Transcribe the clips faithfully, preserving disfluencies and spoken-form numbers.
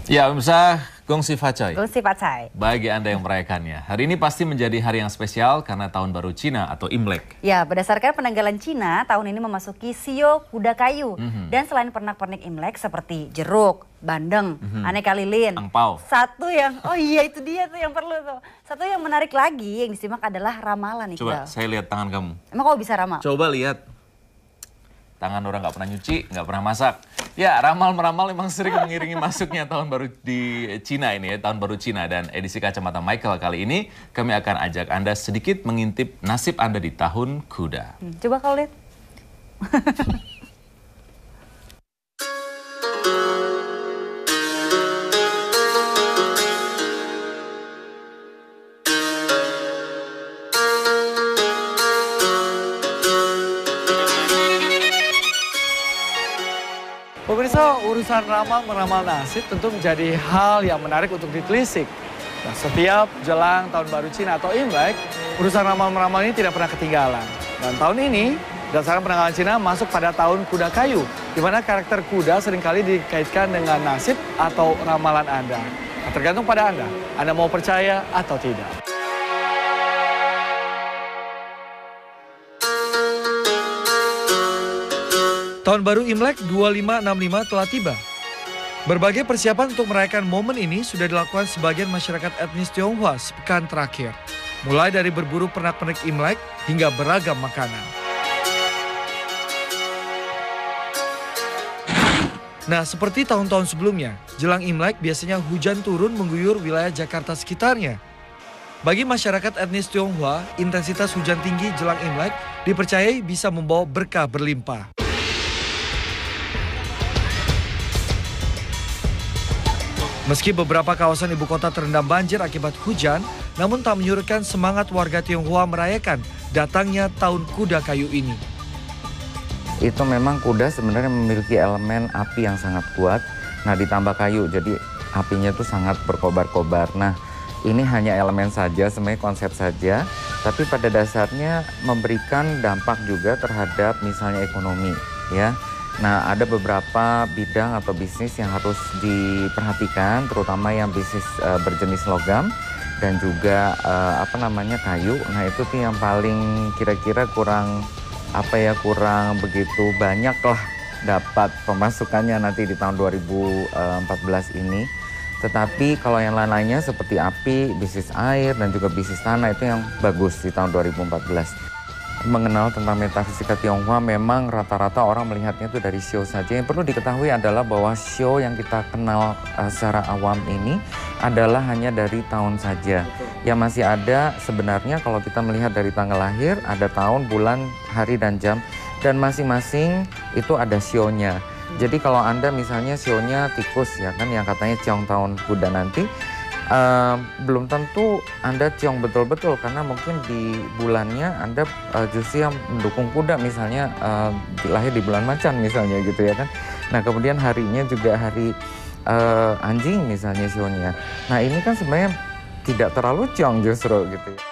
Ya, pemirsa, Gongsi Facoy. Gongsi Facoy. Bagi Anda yang merayakannya, hari ini pasti menjadi hari yang spesial karena Tahun Baru Cina atau Imlek. Ya, berdasarkan penanggalan Cina, tahun ini memasuki Sio Kuda Kayu. Mm-hmm. Dan selain pernak-pernik Imlek seperti jeruk, bandeng, mm-hmm. aneka lilin. Angpau. Satu yang, oh iya itu dia tuh yang perlu tuh. Satu yang menarik lagi yang disimak adalah ramalan. Coba, saya lihat tangan kamu. Emang kamu bisa ramal? Coba lihat. Tangan orang nggak pernah nyuci, nggak pernah masak. Ya, ramal-meramal memang sering mengiringi masuknya tahun baru di Cina ini ya, tahun baru Cina. Dan edisi Kacamata Michael kali ini, kami akan ajak Anda sedikit mengintip nasib Anda di tahun kuda. Hmm, coba kau lihat. Pemirsa, urusan ramal meramal nasib tentu menjadi hal yang menarik untuk ditelisik. Nah, setiap jelang tahun baru Cina atau Imlek, urusan ramal meramal ini tidak pernah ketinggalan. Dan tahun ini, berdasarkan penanggalan Cina masuk pada tahun kuda kayu, di mana karakter kuda seringkali dikaitkan dengan nasib atau ramalan Anda. Nah, tergantung pada Anda, Anda mau percaya atau tidak. Tahun baru Imlek dua lima enam lima telah tiba. Berbagai persiapan untuk merayakan momen ini sudah dilakukan sebagian masyarakat etnis Tionghoa sepekan terakhir. Mulai dari berburu pernak-pernik Imlek hingga beragam makanan. Nah, seperti tahun-tahun sebelumnya, jelang Imlek biasanya hujan turun mengguyur wilayah Jakarta sekitarnya. Bagi masyarakat etnis Tionghoa, intensitas hujan tinggi jelang Imlek dipercayai bisa membawa berkah berlimpah. Meski beberapa kawasan ibu kota terendam banjir akibat hujan, namun tak menyurutkan semangat warga Tionghoa merayakan datangnya tahun kuda kayu ini. Itu memang kuda sebenarnya memiliki elemen api yang sangat kuat. Nah, ditambah kayu, jadi apinya itu sangat berkobar-kobar. Nah, ini hanya elemen saja, sebenarnya konsep saja. Tapi pada dasarnya memberikan dampak juga terhadap misalnya ekonomi, ya. Nah, ada beberapa bidang atau bisnis yang harus diperhatikan, terutama yang bisnis uh, berjenis logam dan juga uh, apa namanya kayu. Nah, itu tuh yang paling kira-kira kurang apa ya kurang begitu banyak lah dapat pemasukannya nanti di tahun dua ribu empat belas ini. Tetapi kalau yang lain-lainnya seperti api, bisnis air dan juga bisnis tanah itu yang bagus di tahun dua ribu empat belas. Mengenal tentang metafisika Tionghoa memang rata-rata orang melihatnya itu dari show saja. Yang perlu diketahui adalah bahwa show yang kita kenal uh, secara awam ini adalah hanya dari tahun saja. Yang masih ada sebenarnya kalau kita melihat dari tanggal lahir, ada tahun, bulan, hari, dan jam. Dan masing-masing itu ada show-nya. Jadi kalau Anda misalnya show-nya tikus ya kan yang katanya ciong tahun kuda nanti, Uh, belum tentu Anda ciong betul-betul karena mungkin di bulannya Anda uh, justru yang mendukung kuda misalnya uh, lahir di bulan macan misalnya gitu ya kan. Nah kemudian harinya juga hari uh, anjing misalnya sionya. Nah ini kan sebenarnya tidak terlalu ciong justru gitu ya.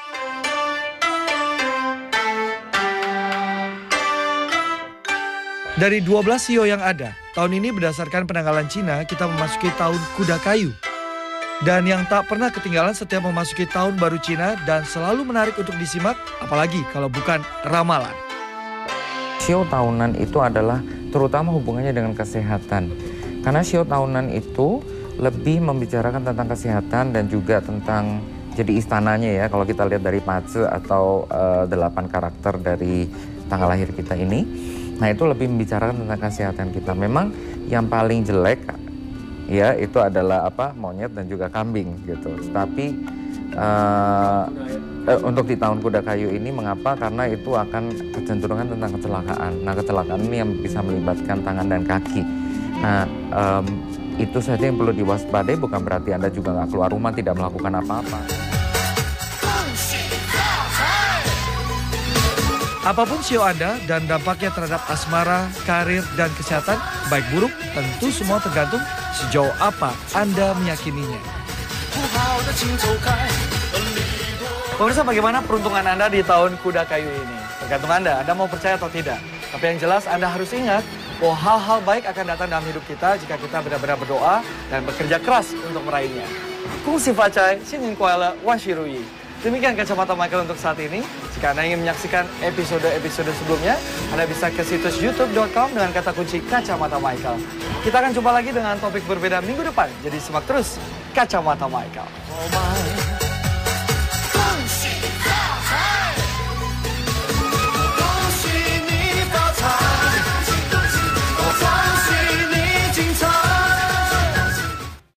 Dari dua belas sio yang ada, tahun ini berdasarkan penanggalan Cina kita memasuki tahun kuda kayu. Dan yang tak pernah ketinggalan setiap memasuki tahun baru Cina dan selalu menarik untuk disimak, apalagi kalau bukan ramalan. Show tahunan itu adalah terutama hubungannya dengan kesehatan. Karena show tahunan itu lebih membicarakan tentang kesehatan dan juga tentang jadi istananya ya. Kalau kita lihat dari Pace atau uh, delapan karakter dari tanggal lahir kita ini. Nah itu lebih membicarakan tentang kesehatan kita. Memang yang paling jelek ya itu adalah apa monyet dan juga kambing gitu. Tapi uh, uh, untuk di tahun kuda kayu ini mengapa? Karena itu akan kecenderungan tentang kecelakaan. Nah kecelakaan ini yang bisa melibatkan tangan dan kaki. Nah um, itu saja yang perlu diwaspadai. Bukan berarti Anda juga nggak keluar rumah tidak melakukan apa-apa. Apapun sio Anda dan dampaknya terhadap asmara, karir, dan kesehatan, baik buruk, tentu semua tergantung sejauh apa Anda meyakininya. Pemirsa, bagaimana peruntungan Anda di tahun kuda kayu ini? Tergantung Anda, Anda mau percaya atau tidak. Tapi yang jelas Anda harus ingat bahwa hal-hal baik akan datang dalam hidup kita jika kita benar-benar berdoa dan bekerja keras untuk meraihnya. Kung si Facai, Sinin Kuala, Washirui. Demikian Kacamata Michael untuk saat ini. Jika Anda ingin menyaksikan episode-episode sebelumnya, Anda bisa ke situs youtube dot com dengan kata kunci Kacamata Michael. Kita akan jumpa lagi dengan topik berbeda minggu depan. Jadi simak terus Kacamata Michael.